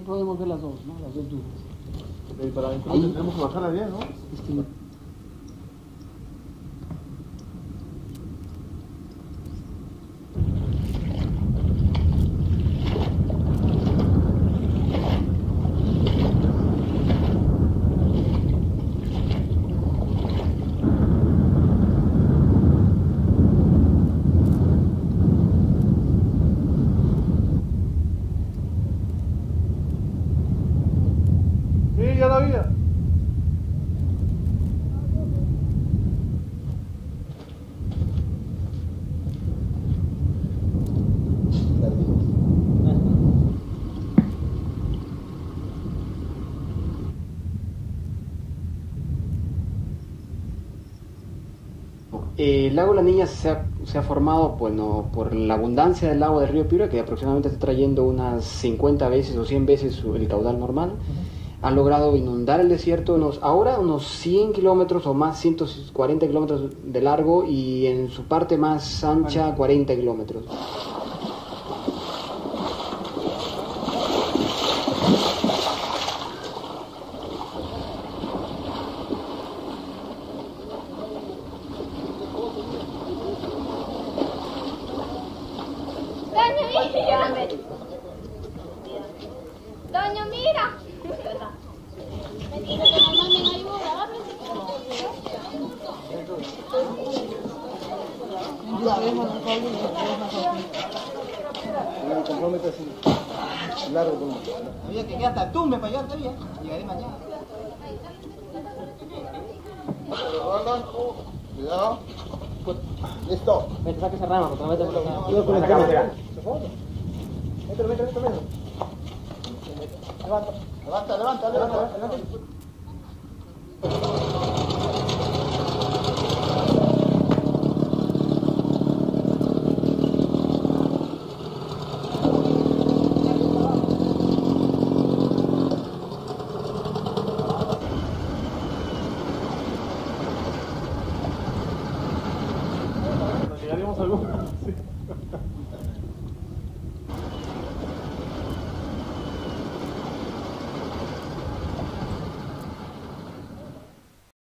podemos ver las dos, ¿no? Las dos dudas. Y para adentro tenemos que bajarla bien, ¿no? Sí, ya la había. El lago La Niña se ha formado, bueno, por la abundancia del agua del río Piura, que aproximadamente está trayendo unas 50 veces o 100 veces el caudal normal. Ha logrado inundar el desierto ahora unos 100 kilómetros o más, 140 kilómetros de largo, y en su parte más ancha 40 kilómetros. Doña, mira. Compromete así. Largo como. Había que quedar hasta tumbe para allá todavía. Llegaré mañana. Cuidado. Listo. Vete, saca esa rama, otra vez. Cuidado con la cámara. Mételo. Levanta. Llegaríamos a algo. Sí.